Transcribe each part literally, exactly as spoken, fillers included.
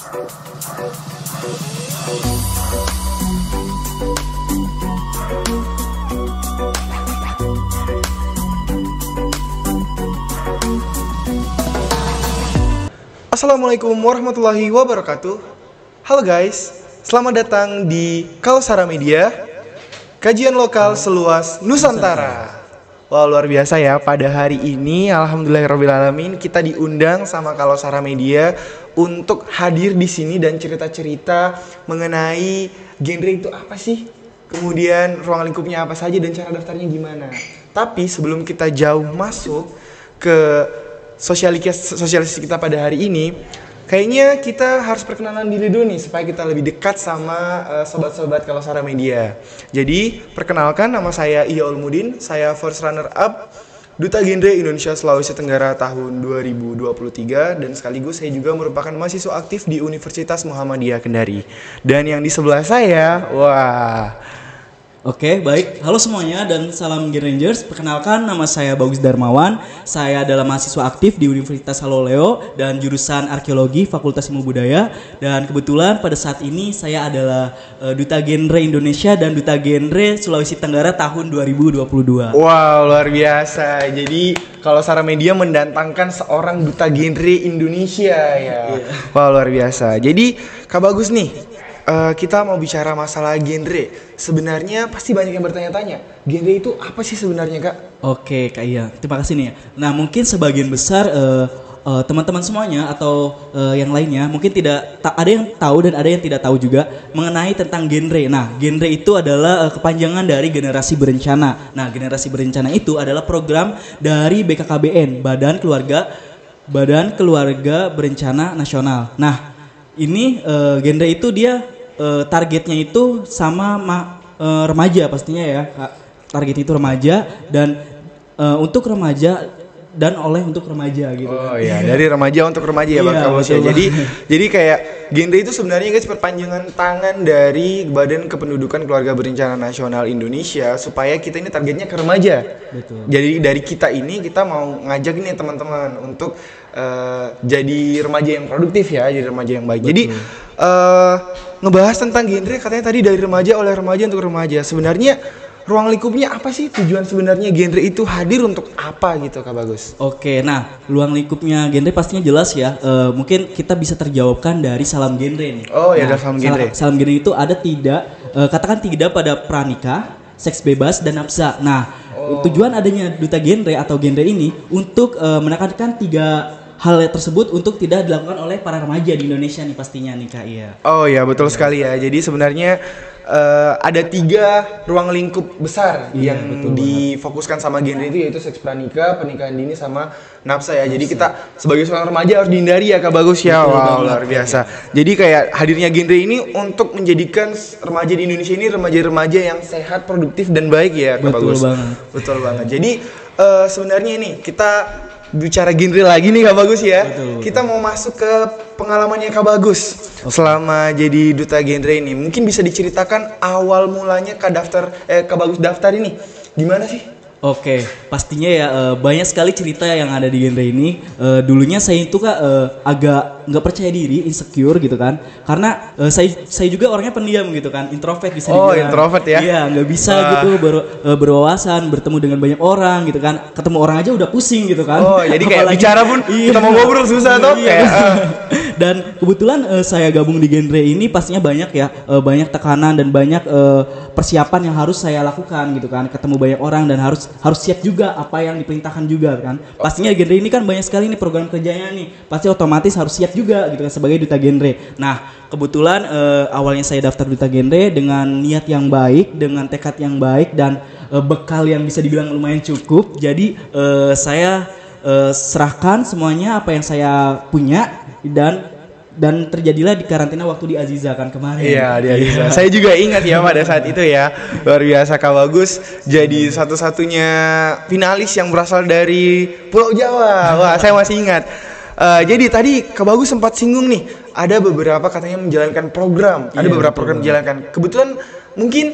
Assalamualaikum warahmatullahi wabarakatuh. Halo guys, selamat datang di Kalosara Media, kajian lokal seluas Nusantara. Wah, luar biasa ya, pada hari ini alhamdulillahirrahmanirrahim kita diundang sama Kalosara Media untuk hadir di sini dan cerita-cerita mengenai genre itu apa sih, kemudian ruang lingkupnya apa saja dan cara daftarnya gimana. Tapi sebelum kita jauh masuk ke sosialisasi sosialisasi kita pada hari ini, kayaknya kita harus perkenalan diri dulu nih supaya kita lebih dekat sama uh, sobat-sobat Kalosara Media. Jadi, perkenalkan, nama saya Iya Ulmudin, saya first runner up Duta Genre Indonesia Sulawesi Tenggara tahun dua ribu dua puluh tiga dan sekaligus saya juga merupakan mahasiswa aktif di Universitas Muhammadiyah Kendari. Dan yang di sebelah saya, wah, Oke, baik. Halo semuanya dan salam Gen Rangers. Perkenalkan, nama saya Bagus Darmawan. Saya adalah mahasiswa aktif di Universitas Haloleo dan jurusan Arkeologi Fakultas Ilmu Budaya. Dan kebetulan pada saat ini saya adalah uh, Duta Genre Indonesia dan Duta Genre Sulawesi Tenggara tahun dua ribu dua puluh dua. Wow, luar biasa. Jadi, Kalosara Media mendatangkan seorang Duta Genre Indonesia ya. Yeah. Wow, luar biasa. Jadi, Kak Bagus nih, Uh, kita mau bicara masalah genre. Sebenarnya pasti banyak yang bertanya-tanya, genre itu apa sih sebenarnya, Kak? Oke, Kak Iya. Terima kasih nih ya. Nah, mungkin sebagian besar uh, uh, teman-teman semuanya atau uh, yang lainnya mungkin tidak ta- ada yang tahu dan ada yang tidak tahu juga mengenai tentang genre. Nah, genre itu adalah uh, kepanjangan dari generasi berencana. Nah, generasi berencana itu adalah program dari B K K B N, Badan Keluarga Badan Keluarga Berencana Nasional. Nah, ini uh, genre itu dia Uh, targetnya itu sama ma- uh, remaja pastinya ya, Kak. Target itu remaja dan uh, untuk remaja dan oleh untuk remaja gitu. Oh iya, dari remaja untuk remaja ya, Bang Kabos ya. Jadi jadi kayak genre itu sebenarnya guys perpanjangan tangan dari Badan Kependudukan Keluarga Berencana Nasional Indonesia supaya kita ini targetnya ke remaja. Betul. Jadi dari kita ini kita mau ngajak nih teman-teman untuk uh, jadi remaja yang produktif ya, jadi remaja yang baik. Betul. Jadi uh, ngebahas tentang genre katanya tadi dari remaja oleh remaja untuk remaja. Sebenarnya ruang lingkupnya apa sih, tujuan sebenarnya genre itu hadir untuk apa gitu, Kak Bagus? Oke, nah ruang lingkupnya genre pastinya jelas ya. Uh, mungkin kita bisa terjawabkan dari salam genre nih. Oh ya, nah, dari salam genre. Salam, salam genre itu ada tidak, uh, katakan tidak pada pranikah, seks bebas dan nafsa. Nah, oh. tujuan adanya Duta Genre atau genre ini untuk uh, menekankan tiga hal tersebut untuk tidak dilakukan oleh para remaja di Indonesia nih pastinya nih, Kak Iya. Oh ya, betul ya. sekali ya. Jadi sebenarnya uh, ada tiga ruang lingkup besar iya, yang betul difokuskan banget sama genre itu, yaitu seks pranikah, pernikahan dini sama nafsa ya. Nafsa. Jadi kita sebagai seorang remaja harus dihindari ya, Kak Bagus ya. Betul, wow, luar biasa. Ya. Jadi kayak hadirnya genre ini untuk menjadikan remaja di Indonesia ini remaja-remaja yang sehat, produktif dan baik ya, Kak betul Bagus. Betul banget. Betul banget. Jadi uh, sebenarnya ini kita bicara genre lagi nih, Kak Bagus ya. Betul, kita betul. mau masuk ke pengalamannya Kak Bagus okay. selama jadi Duta Genre ini. Mungkin bisa diceritakan awal mulanya Kak daftar eh Kak Bagus daftar ini gimana sih? Oke, pastinya ya uh, banyak sekali cerita yang ada di genre ini. Uh, dulunya saya itu Kak uh, agak nggak percaya diri, insecure gitu kan. Karena uh, saya saya juga orangnya pendiam gitu kan, introvert bisa dibilang. Oh, introvert ya? Iya, nggak bisa uh. gitu ber, uh, berwawasan, bertemu dengan banyak orang gitu kan. Ketemu orang aja udah pusing gitu kan. Oh, jadi kayak apalagi, bicara pun iya, kita mau ngobrol susah toh. Iya. Kayak, uh. Dan kebetulan uh, saya gabung di genre ini pastinya banyak ya, uh, banyak tekanan dan banyak uh, persiapan yang harus saya lakukan gitu kan. Ketemu banyak orang dan harus harus siap juga apa yang diperintahkan juga kan. Pastinya genre ini kan banyak sekali nih program kerjanya nih. Pasti otomatis harus siap juga gitu kan sebagai Duta Genre. Nah, kebetulan uh, awalnya saya daftar Duta Genre dengan niat yang baik, dengan tekad yang baik dan uh, bekal yang bisa dibilang lumayan cukup. Jadi uh, saya uh, serahkan semuanya apa yang saya punya dan dan terjadilah di karantina waktu di Aziza kan kemarin. Iya, di Aziza. Saya juga ingat ya pada saat itu ya. Luar biasa Kak Bagus jadi satu-satunya finalis yang berasal dari Pulau Jawa. Wah, saya masih ingat. Uh, jadi tadi Kak Bagus sempat singgung nih, ada beberapa katanya menjalankan program, ada iya, beberapa betul. program menjalankan. Kebetulan mungkin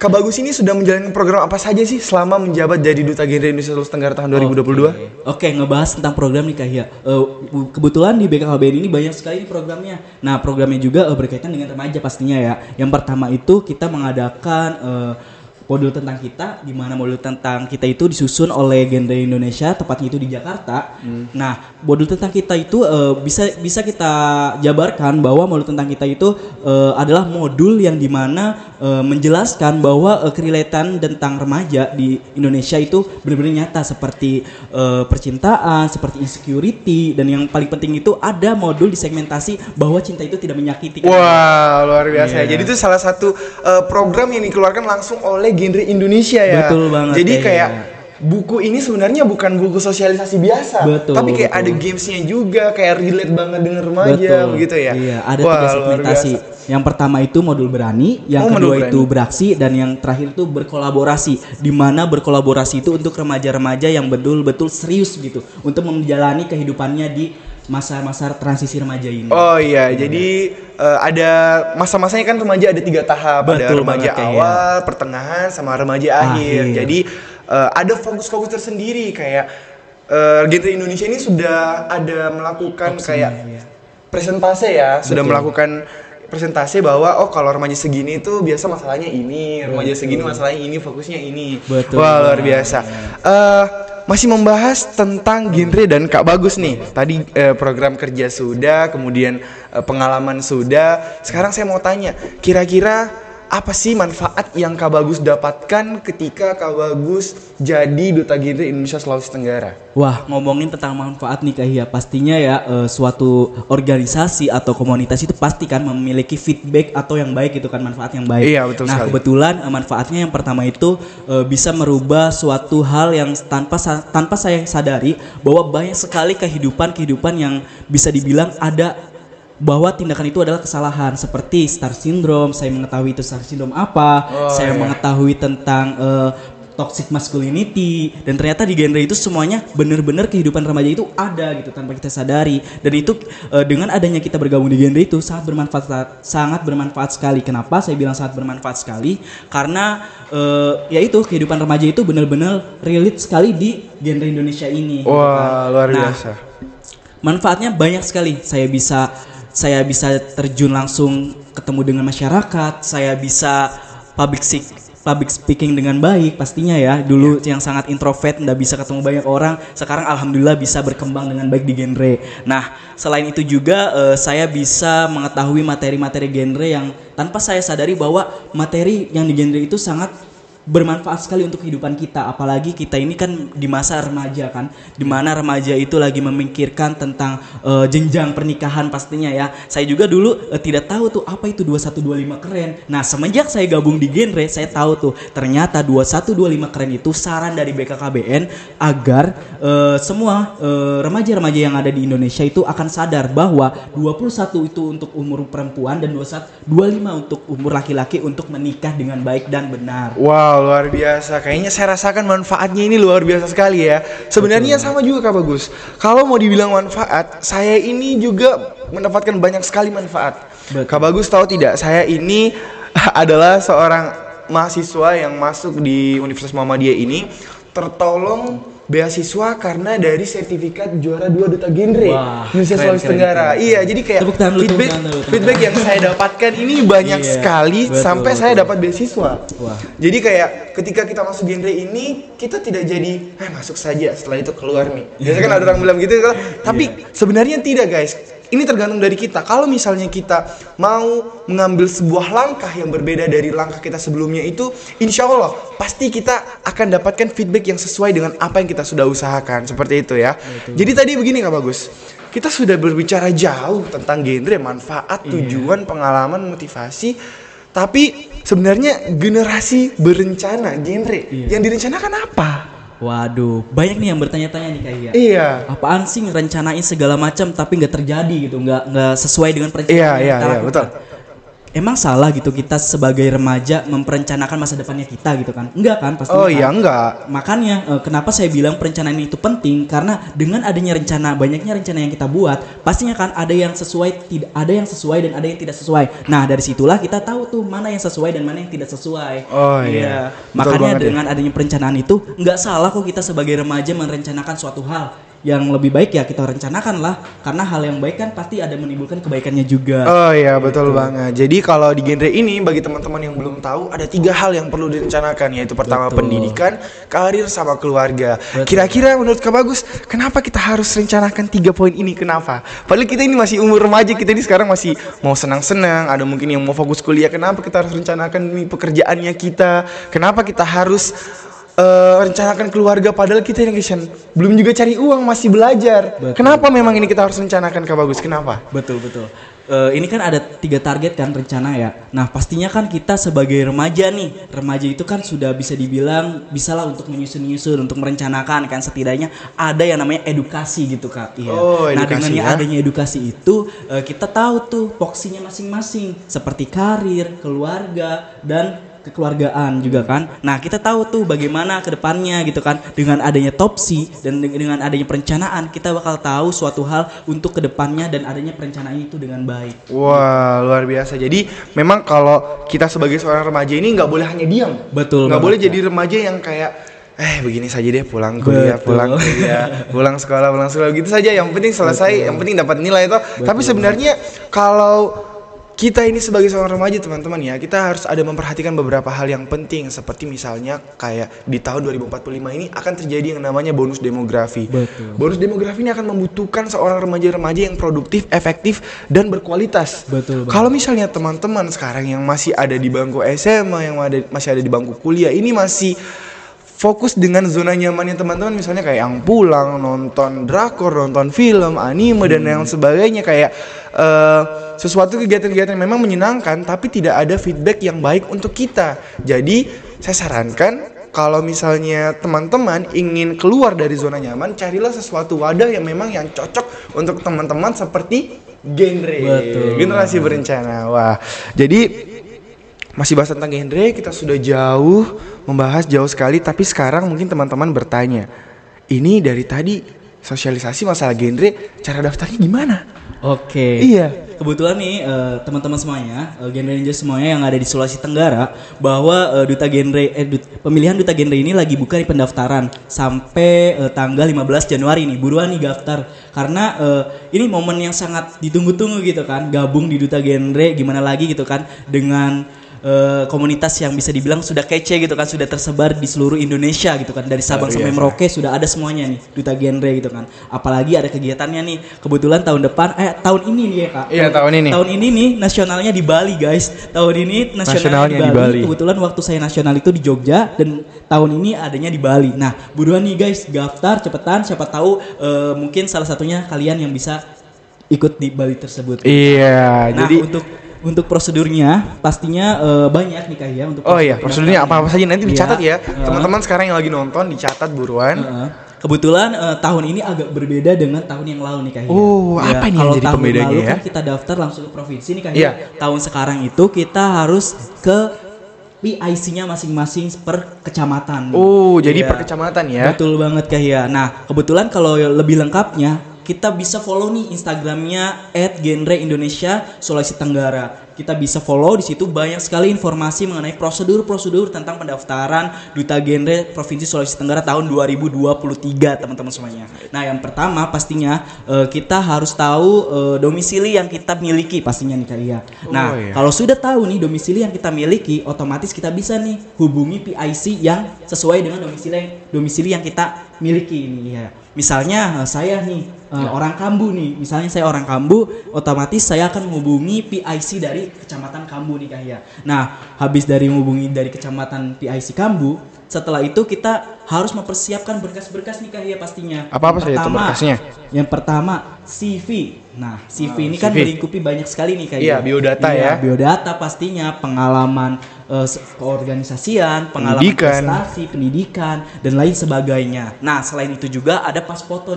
Kak Bagus ini sudah menjalankan program apa saja sih selama menjabat jadi Duta Genre Indonesia Sulawesi Tenggara tahun dua ribu dua puluh dua? Oke, okay, ngebahas tentang program nih Kak Hia. Uh, kebetulan di B K K B N ini banyak sekali programnya. Nah, programnya juga uh, berkaitan dengan remaja pastinya ya. Yang pertama itu kita mengadakan uh, modul tentang kita, di mana modul tentang kita itu disusun oleh Genre Indonesia, tepatnya itu di Jakarta. Hmm. Nah, modul tentang kita itu uh, bisa bisa kita jabarkan bahwa modul tentang kita itu uh, adalah modul yang dimana uh, menjelaskan bahwa uh, kerelatan tentang remaja di Indonesia itu benar-benar nyata, seperti uh, percintaan, seperti insecurity, dan yang paling penting itu ada modul disegmentasi bahwa cinta itu tidak menyakiti. Wah, luar biasa. Yeah. Jadi itu salah satu uh, program yang dikeluarkan langsung oleh Genre Indonesia ya. Betul banget. Jadi kayak ya. Buku ini sebenarnya bukan buku sosialisasi biasa, betul, tapi kayak betul. Ada gamesnya juga, kayak relate banget dengan remaja, betul. Begitu ya. Iya, ada tiga segmentasi. Yang pertama itu modul berani, yang oh, kedua itu beraksi, dan yang terakhir itu berkolaborasi. Di mana berkolaborasi itu untuk remaja-remaja yang betul-betul serius gitu, untuk menjalani kehidupannya di masa-masa transisi remaja ini. Oh iya, ya. Jadi uh, ada masa-masanya kan remaja ada tiga tahap, betul, ada remaja awal, ya. Pertengahan, sama remaja akhir. akhir. Jadi uh, ada fokus-fokus tersendiri kayak uh, Genre Indonesia ini sudah ada melakukan Opsi, kayak ya. presentase ya, betul. Sudah melakukan presentasi bahwa oh kalau remaja segini itu biasa masalahnya ini, remaja betul. Segini masalahnya ini, fokusnya ini. Betul. Wah, luar biasa. Uh, Masih membahas tentang genre dan Kak Bagus nih. Tadi eh, program kerja sudah, kemudian eh, pengalaman sudah. Sekarang saya mau tanya, kira-kira apa sih manfaat yang Kak Bagus dapatkan ketika Kak Bagus jadi Duta Genre Indonesia Sulawesi Tenggara? Wah, ngomongin tentang manfaat nih Kak Hia, pastinya ya uh, suatu organisasi atau komunitas itu pasti kan memiliki feedback atau yang baik itu kan, manfaat yang baik. Iya, betul nah, sekali. Kebetulan uh, manfaatnya yang pertama itu uh, bisa merubah suatu hal yang tanpa tanpa saya sadari bahwa banyak sekali kehidupan-kehidupan yang bisa dibilang ada bahwa tindakan itu adalah kesalahan, seperti star syndrome. Saya mengetahui itu star syndrome apa, oh, saya iya. mengetahui tentang uh, toxic masculinity, dan ternyata di genre itu semuanya benar-benar kehidupan remaja itu ada gitu tanpa kita sadari. Dan itu uh, dengan adanya kita bergabung di genre itu sangat bermanfaat, sangat bermanfaat sekali. Kenapa saya bilang sangat bermanfaat sekali? Karena uh, ya itu kehidupan remaja itu benar-benar relate sekali di genre Indonesia ini. Wah, gitu kan. Luar biasa. Nah, manfaatnya banyak sekali. Saya bisa Saya bisa terjun langsung ketemu dengan masyarakat, saya bisa public speak, public speaking dengan baik pastinya ya. Dulu yeah. yang sangat introvert, nggak bisa ketemu banyak orang, sekarang alhamdulillah bisa berkembang dengan baik di genre. Nah, selain itu juga uh, saya bisa mengetahui materi-materi genre yang tanpa saya sadari bahwa materi yang di genre itu sangat bermanfaat sekali untuk kehidupan kita, apalagi kita ini kan di masa remaja kan, di mana remaja itu lagi memikirkan tentang uh, jenjang pernikahan pastinya ya. Saya juga dulu uh, tidak tahu tuh apa itu dua satu dua lima keren. Nah, semenjak saya gabung di genre, saya tahu tuh ternyata dua satu dua lima keren itu saran dari B K K B N agar uh, semua uh, remaja-remaja yang ada di Indonesia itu akan sadar bahwa dua puluh satu itu untuk umur perempuan dan dua puluh satu dua puluh lima untuk umur laki-laki untuk menikah dengan baik dan benar. Wow. Luar biasa, kayaknya saya rasakan manfaatnya ini luar biasa sekali ya. Sebenarnya sama juga Kak Bagus. Kalau mau dibilang manfaat, saya ini juga mendapatkan banyak sekali manfaat. Betul. Kak Bagus tahu tidak, saya ini adalah seorang mahasiswa yang masuk di Universitas Muhammadiyah ini tertolong beasiswa karena dari sertifikat juara dua Duta Genre Indonesia Sulawesi Tenggara. Iya, jadi kayak tangan, feedback tangan, feedback yang saya dapatkan ini banyak iya, sekali betul, sampai betul. Saya dapat beasiswa. Wah. Jadi kayak ketika kita masuk genre ini, kita tidak jadi eh masuk saja setelah itu keluar nih. Biasanya kan ada orang bilang gitu, tapi iya. Sebenarnya tidak guys. Ini tergantung dari kita. Kalau misalnya kita mau mengambil sebuah langkah yang berbeda dari langkah kita sebelumnya itu, insya Allah pasti kita akan dapatkan feedback yang sesuai dengan apa yang kita sudah usahakan. Seperti itu ya. Betul. Jadi tadi begini Kak Bagus, kita sudah berbicara jauh tentang genre, manfaat, tujuan, iya. pengalaman, motivasi. Tapi sebenarnya generasi berencana genre, iya. yang direncanakan apa? Waduh, banyak nih yang bertanya-tanya nih Kak Hia. Iya. Apaan sih ngerencanain segala macam tapi nggak terjadi gitu, nggak nggak sesuai dengan perencanaan iya, yang iya, kita iya, lakukan. betul. emang salah gitu kita sebagai remaja memperencanakan masa depannya kita gitu kan? Enggak kan pasti. Oh kan? iya enggak. Makanya uh, kenapa saya bilang perencanaan itu penting, karena dengan adanya rencana, banyaknya rencana yang kita buat, pastinya kan ada yang sesuai, tidak ada yang sesuai dan ada yang tidak sesuai. Nah dari situlah kita tahu tuh mana yang sesuai dan mana yang tidak sesuai. Oh iya. Iya. Makanya dengan ya. adanya perencanaan itu nggak salah kok kita sebagai remaja merencanakan suatu hal. Yang lebih baik ya kita rencanakan lah, karena hal yang baik kan pasti ada menimbulkan kebaikannya juga. Oh iya betul gitu. banget. Jadi kalau di genre ini bagi teman-teman yang belum tahu ada tiga hal yang perlu direncanakan, yaitu pertama betul. pendidikan, karir, sama keluarga. Betul. Kira-kira menurut Kak Bagus, kenapa kita harus rencanakan tiga poin ini? Kenapa? Padahal kita ini masih umur remaja, kita ini sekarang masih mau senang-senang, ada mungkin yang mau fokus kuliah. Kenapa kita harus rencanakan ini pekerjaannya kita? Kenapa kita harus Uh, rencanakan keluarga padahal kita ini Kishan belum juga cari uang, masih belajar. Betul. Kenapa memang ini kita harus rencanakan Kak Bagus? Kenapa? Betul betul. Uh, ini kan ada tiga target kan rencana ya. Nah pastinya kan kita sebagai remaja nih, remaja itu kan sudah bisa dibilang bisalah untuk menyusun-nyusun, untuk merencanakan kan, setidaknya ada yang namanya edukasi gitu Kak. Iya. Oh, nah dengan ya? adanya edukasi itu uh, kita tahu tuh porsinya masing-masing seperti karir, keluarga dan kekeluargaan juga kan. Nah kita tahu tuh bagaimana kedepannya gitu kan. Dengan adanya topsi dan dengan adanya perencanaan kita bakal tahu suatu hal untuk kedepannya dan adanya perencanaan itu dengan baik. Wah luar biasa. Jadi memang kalau kita sebagai seorang remaja ini nggak boleh hanya diam. Betul. Nggak boleh jadi remaja yang kayak eh begini saja deh, pulang kuliah, Betul. pulang kuliah, pulang sekolah, pulang sekolah gitu saja. Yang penting selesai, Betul. yang penting dapat nilai itu. Betul. Tapi sebenarnya kalau kita ini sebagai seorang remaja teman-teman ya, kita harus ada memperhatikan beberapa hal yang penting, seperti misalnya kayak di tahun dua ribu empat puluh lima ini akan terjadi yang namanya bonus demografi. Betul. Bonus demografi ini akan membutuhkan seorang remaja-remaja yang produktif, efektif, dan berkualitas. Betul. Kalau misalnya teman-teman sekarang yang masih ada di bangku S M A, yang ada, masih ada di bangku kuliah, ini masih fokus dengan zona nyamannya teman-teman, misalnya kayak yang pulang nonton drakor, nonton film, anime, dan yang sebagainya, kayak uh, sesuatu kegiatan-kegiatan yang memang menyenangkan tapi tidak ada feedback yang baik untuk kita. Jadi saya sarankan kalau misalnya teman-teman ingin keluar dari zona nyaman, carilah sesuatu wadah yang memang yang cocok untuk teman-teman seperti genre. Betul. Generasi berencana. Wah, jadi masih bahas tentang genre, kita sudah jauh membahas jauh sekali, tapi sekarang mungkin teman-teman bertanya, ini dari tadi sosialisasi masalah genre, cara daftarnya gimana? Oke. Iya. Kebetulan nih uh, teman-teman semuanya, uh, genre ninja semuanya yang ada di Sulawesi Tenggara, bahwa uh, duta genre, eh, dut, pemilihan duta genre ini lagi buka di pendaftaran sampai uh, tanggal lima belas Januari nih, buruan nih daftar. Karena uh, ini momen yang sangat ditunggu-tunggu gitu kan, gabung di duta genre, gimana lagi gitu kan, dengan Uh, komunitas yang bisa dibilang sudah kece gitu kan, sudah tersebar di seluruh Indonesia gitu kan, dari Sabang oh, sampai iya, Merauke sudah ada semuanya nih duta genre gitu kan. Apalagi ada kegiatannya nih, kebetulan tahun depan eh tahun ini nih ya Kak. Iya tahun ini. Tahun ini nih nasionalnya di Bali guys. Tahun ini nasionalnya, nasionalnya di, Bali. di Bali. Kebetulan waktu saya nasional itu di Jogja dan tahun ini adanya di Bali. Nah buruan nih guys, daftar cepetan, siapa tahu uh, mungkin salah satunya kalian yang bisa ikut di Bali tersebut. Iya. Nah, jadi untuk Untuk prosedurnya pastinya uh, banyak nih Kak ya untuk Oh iya, prosedurnya apa-apa saja nanti dicatat ya. Uh, Teman-teman sekarang yang lagi nonton dicatat buruan. Uh, kebetulan uh, tahun ini agak berbeda dengan tahun yang lalu nih Kak ya. Oh, ya, apa nih yang jadi pembedanya lalu ya? Kan kita daftar langsung ke provinsi nih Kak ya. Tahun sekarang itu kita harus ke P I C-nya masing-masing per kecamatan. Oh, ya. Jadi per kecamatan ya. Betul banget Kak ya. Nah, kebetulan kalau lebih lengkapnya kita bisa follow nih Instagramnya et genre indonesia sulawesi tenggara. Kita bisa follow di situ, banyak sekali informasi mengenai prosedur-prosedur tentang pendaftaran duta genre Provinsi Sulawesi Tenggara tahun dua ribu dua puluh tiga teman-teman semuanya. Nah yang pertama pastinya uh, kita harus tahu uh, domisili yang kita miliki pastinya nih Kak Iya. Nah oh, iya. Kalau sudah tahu nih domisili yang kita miliki, otomatis kita bisa nih hubungi P I C yang sesuai dengan domisili domisili yang kita miliki ini ya. Misalnya saya nih uh, ya. orang Kambu nih, misalnya saya orang Kambu, otomatis saya akan menghubungi P I C dari Kecamatan Kambu nih Kak ya. Nah, habis dari menghubungi dari Kecamatan P I C Kambu, setelah itu kita harus mempersiapkan berkas-berkas nih Kak ya pastinya. Apa-apa saja itu berkasnya? Yang pertama C V. Nah, C V oh, ini C V kan melingkupi banyak sekali nih Kak ya. Iya, biodata iya, ya. Biodata pastinya, pengalaman uh, keorganisasian, pengalaman pendidikan. prestasi, pendidikan dan lain sebagainya. Nah, selain itu juga ada pas foto nih.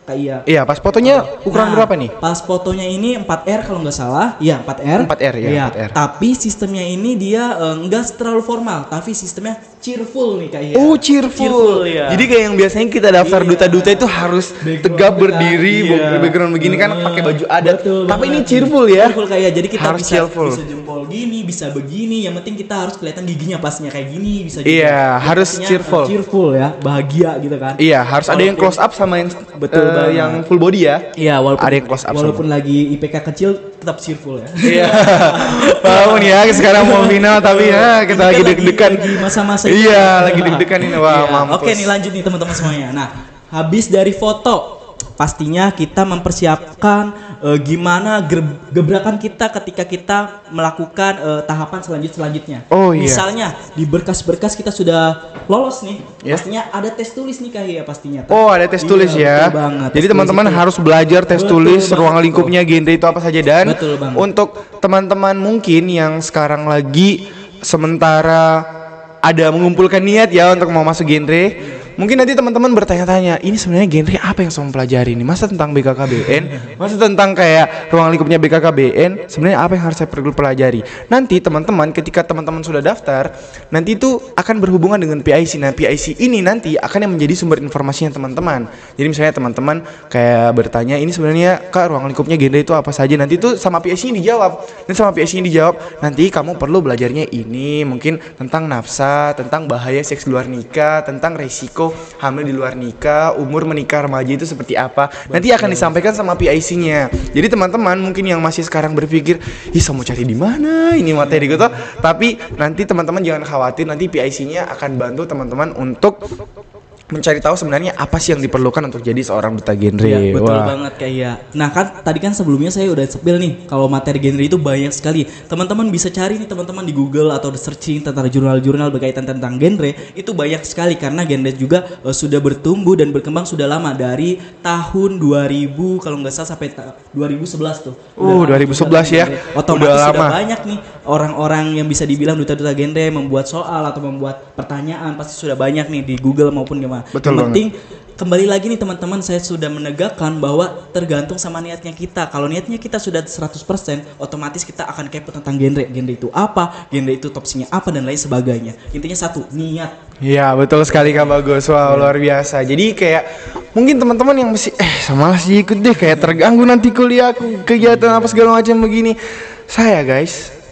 Kak Iya. Iya, pas fotonya ukuran Nah, berapa nih? Pas fotonya ini empat R kalau nggak salah. Iya, empat R. empat R ya, Iya, empat R. Tapi sistemnya ini dia eh, nggak terlalu formal, tapi sistemnya cheerful nih Kak Iya. Oh, cheerful. Cheerful, ya. Jadi kayak yang biasanya kita daftar Iya. duta-duta itu harus Background tegap kita, berdiri, iya. background begini kan Heeh. pakai baju adat. Betul Tapi ini banget. cheerful ya. Cheerful kayak jadi kita Harus bisa cheerful. bisa jempol gini, bisa begini. Yang penting kita harus kelihatan giginya pasnya kayak gini, bisa Iya, Jadi harus pastinya, cheerful. uh, cheerful ya, bahagia gitu kan. Iya, harus ada yang Walaupun- close up sama yang Betul eh, banget. yang full body ya. Iya, walaupun Ada yang close up walaupun lagi I P K kecil tetap cheerful ya. Iya. Walaupun ya sekarang mau final tapi ya kita Ini lagi kan deg-degan. lagi masa-masa itu. Iya, lagi deg-degan ini. Wah, Iya. mampus. Oke nih lanjut nih teman-teman semuanya. Nah, habis dari foto pastinya kita mempersiapkan eh, gimana ger- gebrakan kita ketika kita melakukan eh, tahapan selanjut selanjutnya. Oh, iya. Misalnya di berkas-berkas kita sudah lolos nih, Ya. pastinya ada tes tulis nih Kak ya pastinya. Oh, ada tes tulis Iya, ya. betul banget. Jadi Tes teman-teman tulis itu. harus belajar tes Betul tulis, banget, ruang bro. lingkupnya, genre itu apa saja dan Betul banget. untuk teman-teman mungkin yang sekarang lagi sementara ada mengumpulkan niat ya untuk mau masuk genre. Mungkin nanti teman-teman bertanya-tanya, ini sebenarnya genre apa yang saya mau pelajari ini? Masa tentang B K K B N? Masa tentang kayak ruang lingkupnya B K K B N? Sebenarnya apa yang harus saya perlu pelajari? Nanti teman-teman ketika teman-teman sudah daftar, nanti itu akan berhubungan dengan P I C. Nah, P I C ini nanti akan yang menjadi sumber informasinya teman-teman. Jadi misalnya teman-teman kayak bertanya, ini sebenarnya Kak ruang lingkupnya genre itu apa saja? Nanti itu sama P I C-nya dijawab. Dan sama P I C-nya dijawab, nanti kamu perlu belajarnya ini, mungkin tentang nafsa, tentang bahaya seks di luar nikah, tentang resiko hamil di luar nikah, umur menikah remaja itu seperti apa. Nanti akan disampaikan sama P I C-nya. Jadi teman-teman mungkin yang masih sekarang berpikir, "Ih, saya mau cari di mana ini materi gitu." Tapi nanti teman-teman jangan khawatir, nanti P I C-nya akan bantu teman-teman untuk mencari tahu sebenarnya apa sih yang diperlukan untuk jadi seorang duta genre. Iya, betul Wah. banget kayak iya. Nah kan tadi kan sebelumnya saya udah spill nih kalau materi genre itu banyak sekali. Teman-teman bisa cari nih teman-teman di Google atau di searching tentang jurnal-jurnal berkaitan tentang genre itu banyak sekali karena genre juga uh, sudah bertumbuh dan berkembang sudah lama dari tahun dua ribu kalau nggak salah sampai ta- dua ribu sebelas tuh. Uh, Udah dua ribu sebelas lama ya. genre. Otomatis Udah sudah lama. banyak nih orang-orang yang bisa dibilang duta-duta genre membuat soal atau membuat pertanyaan pasti sudah banyak nih di Google maupun gimana. Betul Yang banget. penting kembali lagi nih teman-teman, saya sudah menegakkan bahwa tergantung sama niatnya kita. Kalau niatnya kita sudah seratus persen, otomatis kita akan kepo tentang genre. Genre itu apa? Genre itu topsinya apa dan lain sebagainya. Intinya satu, niat. Iya, betul sekali Kak Bagus. Wow, luar biasa. Jadi kayak mungkin teman-teman yang masih eh malas ikut deh, kayak terganggu nanti kuliahku, kegiatan apa segala macam begini. Saya guys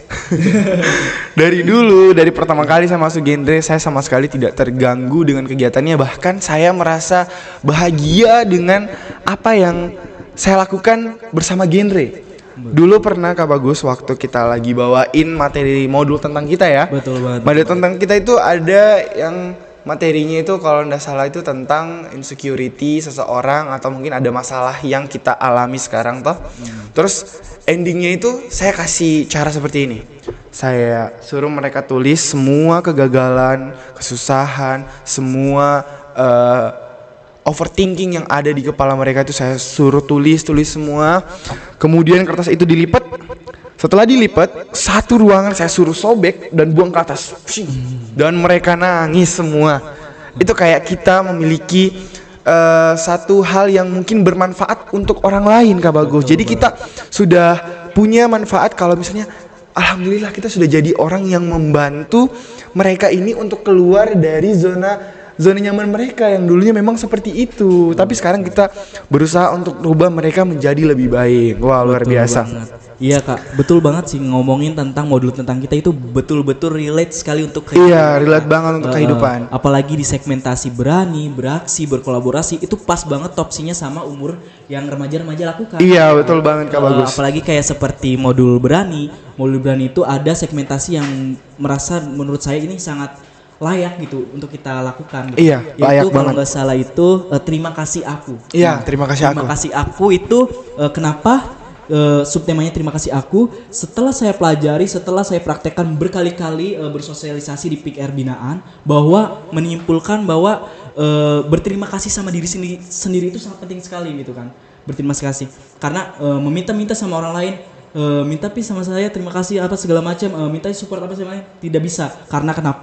dari dulu, dari pertama kali saya masuk genre, saya sama sekali tidak terganggu dengan kegiatannya. Bahkan saya merasa bahagia dengan apa yang saya lakukan bersama genre. Dulu pernah Kak Bagus waktu kita lagi bawain materi modul tentang kita ya. Betul banget. Materi tentang kita itu ada yang materinya itu kalau nggak salah itu tentang insecurity seseorang atau mungkin ada masalah yang kita alami sekarang toh. Hmm. Terus endingnya itu saya kasih cara seperti ini. Saya suruh mereka tulis semua kegagalan, kesusahan, semua uh, overthinking yang ada di kepala mereka itu saya suruh tulis, tulis semua. Kemudian kertas itu dilipat. Setelah dilipat, satu ruangan saya suruh sobek dan buang ke atas. Dan mereka nangis semua. Itu kayak kita memiliki uh, satu hal yang mungkin bermanfaat untuk orang lain Kak Bagus. Jadi kita sudah punya manfaat kalau misalnya alhamdulillah kita sudah jadi orang yang membantu mereka ini untuk keluar dari zona zona nyaman mereka yang dulunya memang seperti itu. Tapi sekarang kita berusaha untuk rubah mereka menjadi lebih baik. Wah, luar Betul biasa. banget. Iya Kak, betul banget sih ngomongin tentang modul tentang kita itu betul-betul relate sekali untuk kehidupan. Iya, relate banget untuk Uh, kehidupan. Apalagi di segmentasi berani, beraksi, berkolaborasi itu pas banget topsinya sama umur yang remaja-remaja lakukan. Iya, betul banget Kak Uh, Bagus. Apalagi kayak seperti modul berani, modul berani itu ada segmentasi yang merasa menurut saya ini sangat layak gitu untuk kita lakukan. Gitu. Iya, layak Yaitu kalau banget. nggak salah itu uh, terima kasih aku. Iya, terima kasih Terima aku. kasih aku itu uh, kenapa? Uh, subtemanya terima kasih aku setelah saya pelajari, setelah saya praktekkan berkali-kali uh, bersosialisasi di P I K R binaan bahwa menyimpulkan bahwa uh, berterima kasih sama diri sendiri, sendiri itu sangat penting sekali gitu kan. Berterima kasih karena uh, meminta-minta sama orang lain, uh, minta pi sama saya terima kasih apa segala macam, uh, minta support apa segala macam tidak bisa. Karena kenapa?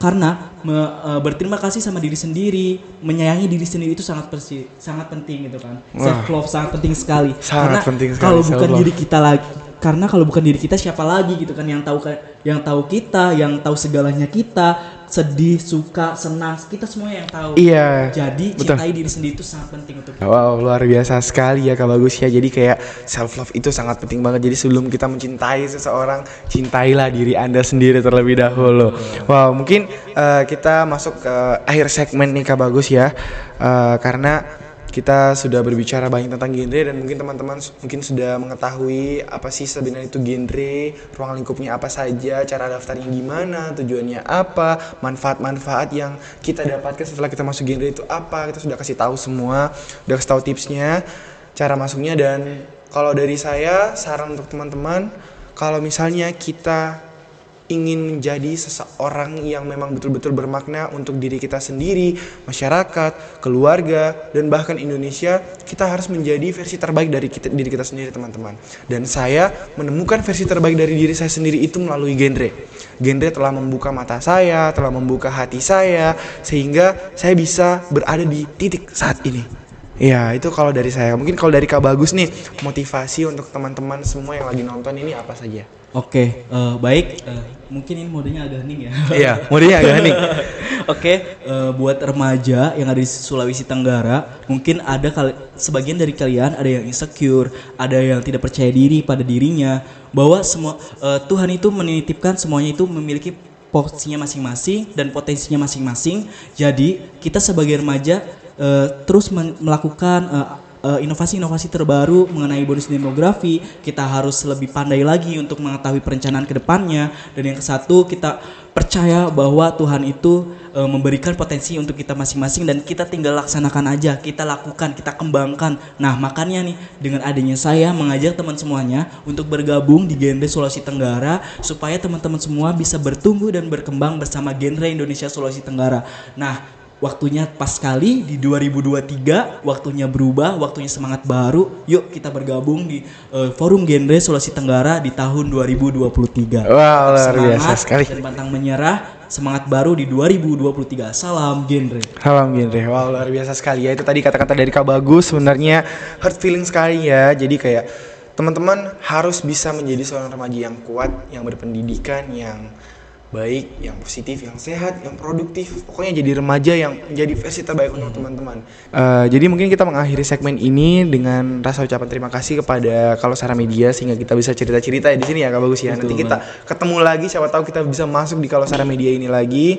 karena me, uh, berterima kasih sama diri sendiri, menyayangi diri sendiri itu sangat persi, sangat penting gitu kan. Self love sangat penting sekali. Sangat karena penting sekali. Kalau bukan diri kita lagi, karena kalau bukan diri kita siapa lagi gitu kan yang tahu yang tahu kita, yang tahu segalanya kita, sedih, suka, senang, kita semua yang tahu. Iya. Jadi betul. cintai diri sendiri itu sangat penting untuk kita. Wow, luar biasa sekali ya Kak Bagus ya. Jadi kayak self love itu sangat penting banget. Jadi sebelum kita mencintai seseorang, cintailah diri Anda sendiri terlebih dahulu. Wow, mungkin uh, kita masuk ke akhir segmen nih Kak Bagus ya. Uh, karena kita sudah berbicara banyak tentang genre dan mungkin teman-teman mungkin sudah mengetahui apa sih sebenarnya itu genre, ruang lingkupnya apa saja, cara daftarnya gimana, tujuannya apa, manfaat-manfaat yang kita dapatkan setelah kita masuk genre itu apa. Kita sudah kasih tahu semua, udah kasih tahu tipsnya, cara masuknya. Dan kalau dari saya saran untuk teman-teman, kalau misalnya kita ingin menjadi seseorang yang memang betul-betul bermakna untuk diri kita sendiri, masyarakat, keluarga, dan bahkan Indonesia, kita harus menjadi versi terbaik dari kita, diri kita sendiri teman-teman. Dan saya menemukan versi terbaik dari diri saya sendiri itu melalui genre. Genre telah membuka mata saya, telah membuka hati saya, sehingga saya bisa berada di titik saat ini. Ya, itu kalau dari saya. Mungkin kalau dari Kak Bagus nih, motivasi untuk teman-teman semua yang lagi nonton ini apa saja? Oke, uh, baik. Uh, mungkin ini modenya agak hening ya. Iya, modenya agak hening. Oke, uh, buat remaja yang ada di Sulawesi Tenggara, mungkin ada kali, sebagian dari kalian ada yang insecure, ada yang tidak percaya diri pada dirinya, bahwa semua uh, Tuhan itu menitipkan semuanya itu memiliki porsinya masing-masing dan potensinya masing-masing. Jadi kita sebagai remaja uh, terus men- melakukan uh, Uh, inovasi-inovasi terbaru mengenai bonus demografi. Kita harus lebih pandai lagi untuk mengetahui perencanaan ke depannya. Dan yang kesatu, kita percaya bahwa Tuhan itu uh, memberikan potensi untuk kita masing-masing dan kita tinggal laksanakan aja, kita lakukan, kita kembangkan. Nah, makanya nih dengan adanya saya mengajak teman semuanya untuk bergabung di genre Sulawesi Tenggara supaya teman-teman semua bisa bertumbuh dan berkembang bersama genre Indonesia Sulawesi Tenggara. Nah, waktunya pas sekali di dua ribu dua puluh tiga, waktunya berubah, waktunya semangat baru. Yuk kita bergabung di uh, Forum Genre Sulawesi Tenggara di tahun dua ribu dua puluh tiga. Wah, luar biasa sekali. Dan pantang menyerah, semangat baru di dua ribu dua puluh tiga. Salam genre. Salam genre. Wah, luar biasa sekali ya. Itu tadi kata-kata dari Kak Bagus sebenarnya hurt feeling sekali ya. Jadi kayak teman-teman harus bisa menjadi seorang remaja yang kuat, yang berpendidikan, yang baik, yang positif, yang sehat, yang produktif. Pokoknya jadi remaja yang menjadi versi terbaik untuk teman-teman. Uh, jadi mungkin kita mengakhiri segmen ini dengan rasa ucapan terima kasih kepada Kalosara Media sehingga kita bisa cerita-cerita di sini ya Kak Bagus ya. Betul, nanti kita man. ketemu lagi, siapa tahu kita bisa masuk di Kalosara Media ini lagi.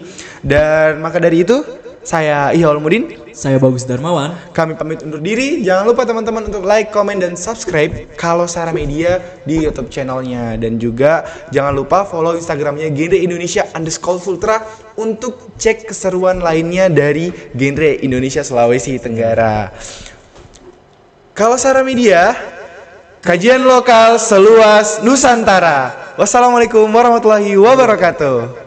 Dan maka dari itu saya Ihya Ulumuddin, saya Bagus Darmawan. Kami pamit undur diri. Jangan lupa teman-teman untuk like, komen, dan subscribe Kalosara Media di YouTube channelnya. Dan juga jangan lupa follow Instagramnya Genre Indonesia underscore Ultra untuk cek keseruan lainnya dari Genre Indonesia Sulawesi Tenggara. Kalosara Media, kajian lokal seluas Nusantara. Wassalamualaikum warahmatullahi wabarakatuh.